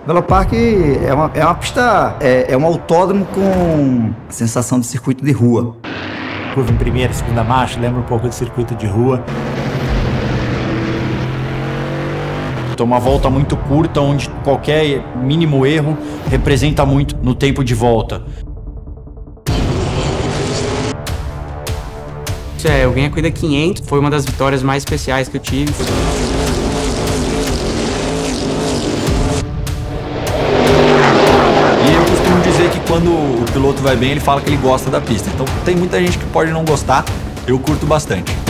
Velopark é uma pista, é um autódromo com sensação de circuito de rua. Curva em primeira e segunda marcha, lembra um pouco de circuito de rua. Então, uma volta muito curta, onde qualquer mínimo erro representa muito no tempo de volta. Eu ganhei a corrida 500, foi uma das vitórias mais especiais que eu tive. E eu costumo dizer que quando o piloto vai bem, ele fala que ele gosta da pista. Então tem muita gente que pode não gostar, eu curto bastante.